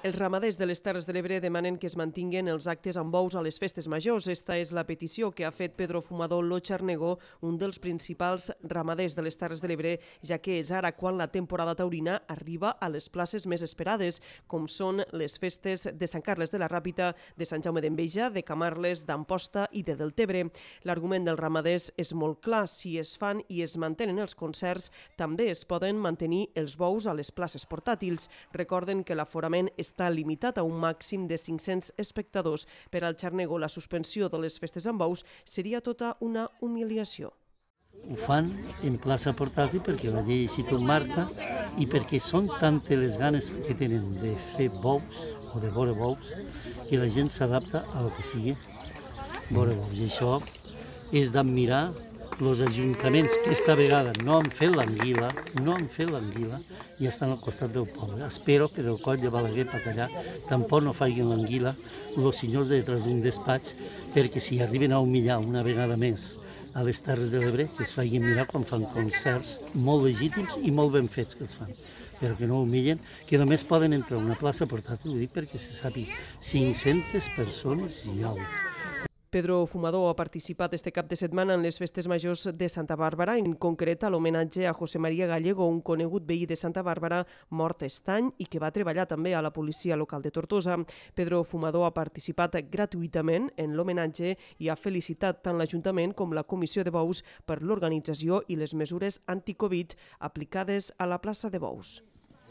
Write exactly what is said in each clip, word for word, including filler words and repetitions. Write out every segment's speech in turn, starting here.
Els ramaders de les Terres de l'Ebre demanen que es mantinguen els actes amb bous a les festes majors. Esta és la petició que ha fet Pedro Fumador Lo Charnego, un dels principals ramaders de les Terres de l'Ebre, ja que és ara quan la temporada taurina arriba a les places més esperades, com són les festes de Sant Carles de la Ràpita, de Sant Jaume d'Enveja, de Camarles, d'Amposta i de Deltebre. L'argument dels ramaders és molt clar: si es fan i es mantenen els concerts, també es poden mantenir els bous a les places portàtils. Recorden que l'aforament està limitat a un màxim de cinc-cents espectadors. Per al Charnego, la suspensió de les festes amb bous seria tota una humiliació. Ho fan en plaça portàtil perquè la llei així ho marca i perquè són tantes les ganes que tenen de fer bous o de veure bous que la gent s'adapta a lo que sigui veure bous. I això és d'admirar els ajuntaments que esta vegada no han fet l'anguila, no han fet l'anguila i estan al costat del poble. Espero que del coll de Balaguer per allà tampoc no facin l'anguila els senyors de detrás d'un despatx, perquè si arriben a humillar una vegada més a les Terres de l'Ebre, que es facin mirar quan fan concerts molt legítims i molt ben fets que els fan, però que no humillen, que només poden entrar a una plaça portàtil, ho dic perquè se sàpiga, cinc-centes persones i au. Pedro Fumador ha participat este cap de setmana en les festes majors de Santa Bàrbara, en concret a l'homenatge a José María Gallego, un conegut veí de Santa Bàrbara mort estany i que va treballar també a la policia local de Tortosa. Pedro Fumador ha participat gratuïtament en l'homenatge i ha felicitat tant l'Ajuntament com la Comissió de Bous per l'organització i les mesures anti-Covid aplicades a la plaça de Bous.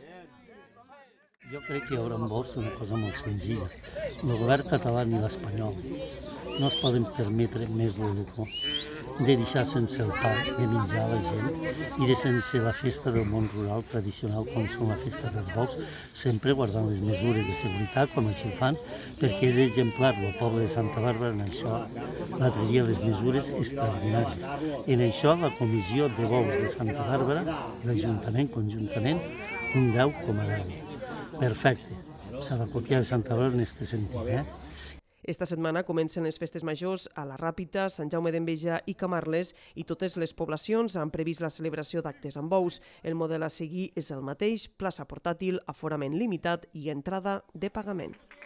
Jo crec que hi haurà bous una cosa molt senzilla. El govern català ni l'espanyol no es poden permetre més el lujo de deixar sense el pa de menjar a la gent i de sense la festa del món rural tradicional com són la festa dels bous, sempre guardant les mesures de seguretat com així ho fan, perquè és exemplar el poble de Santa Bàrbara en això. L'altre dia les mesures extraordinàries. En això la Comissió de Bous de Santa Bàrbara i l'Ajuntament conjuntament un deu coma deu. Perfecte. S'ha de copiar de Santa Bàrbara en aquest sentit, eh? Esta setmana comencen les festes majors a la Ràpita, Sant Jaume d'Enveja i Camarles, i totes les poblacions han previst la celebració d'actes amb bous. El model a seguir és el mateix: plaça portàtil, aforament limitat i entrada de pagament.